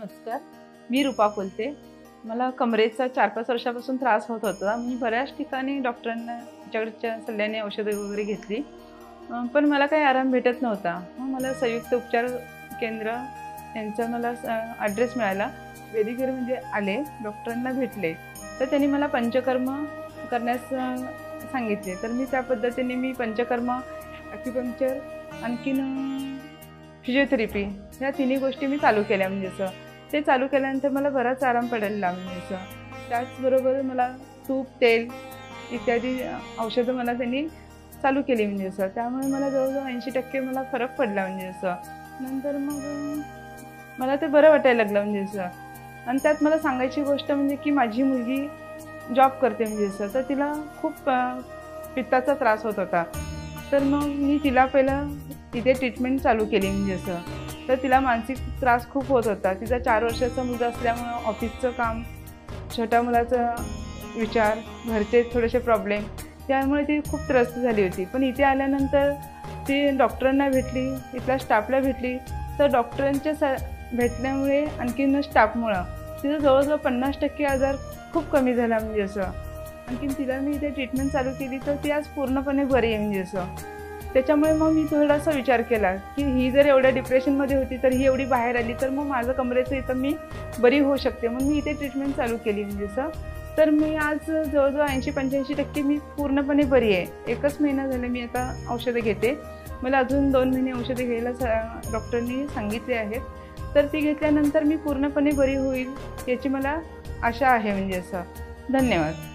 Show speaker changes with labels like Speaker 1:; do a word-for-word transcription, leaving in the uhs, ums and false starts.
Speaker 1: नमस्कार, मी रूपा बोलते। मला कमरेचा चार पाच वर्षापासून त्रास होत होता। मी बऱ्याच ठिकाणी डॉक्टरांच्याकडच्या सल्ल्याने औषधं वगैरे घेतली, पण मला काही आराम भेटत नव्हता। मग मला संयुक्त उपचार केंद्र यांचा मला ॲड्रेस मिळाला। वेदिकेमध्ये आले, डॉक्टरांना भेटले, तर त्यांनी मला पंचकर्म करण्यास सांगितले। तर मी त्या पद्धतीने मी पंचकर्म, ॲक्युपंक्चर, आणखीन फिजिओथेरपी ह्या तिन्ही गोष्टी मी चालू केल्या। म्हणजे असं ते चालू केल्यानंतर मला बराच आराम पडायला लागला। म्हणजे असं त्याचबरोबर मला तूप, तेल इत्यादी औषधं मला त्यांनी चालू केली। म्हणजे असं त्यामुळे मला जवळजवळ ऐंशी टक्के मला फरक पडला। म्हणजे असं नंतर मग मला ते बरं वाटायला लागलं। म्हणजे असं आणि त्यात मला सांगायची गोष्ट म्हणजे की माझी मुलगी जॉब करते। म्हणजे असं तर तिला खूप पित्ताचा त्रास होत होता। तर मग मी तिला पहिलं तिथे ट्रीटमेंट चालू केली। म्हणजे असं तर तिला मानसिक त्रास खूप होत होता। तिचा चार वर्षाचा मुलगा असल्यामुळं ऑफिसचं काम, छोट्या मुलाचा विचार, घरचे थोडेसे प्रॉब्लेम, त्यामुळे ती खूप त्रस्त झाली होती। पण इथे आल्यानंतर ती डॉक्टरांना भेटली, इथल्या स्टाफला भेटली, तर डॉक्टरांच्या स भेटल्यामुळे आणखीन स्टाफमुळं तिचं जवळजवळ पन्नास टक्के आजार खूप कमी झाला। म्हणजे असं आणखीन तिला मी इथे ट्रीटमेंट चालू केली, तर ती आज पूर्णपणे बरी आहे। म्हणजे असं त्याच्यामुळे मग मी थोडासा विचार केला की ही जर एवढ्या डिप्रेशनमध्ये होती, तर ही एवढी बाहेर आली, तर मग माझं कमरेचं इथं मी बरी होऊ शकते। मग मी इथे ट्रीटमेंट चालू केली। म्हणजे असं तर मी आज जवळजवळ ऐंशी पंच्याऐंशी टक्के मी पूर्णपणे बरी आहे। एकच महिना झाला मी आता औषधं घेते। मला अजून दोन महिने औषधं घ्यायला सा डॉक्टरांनी सांगितले आहेत। तर ती घेतल्यानंतर मी पूर्णपणे बरी होईल याची मला आशा आहे। म्हणजे असं धन्यवाद।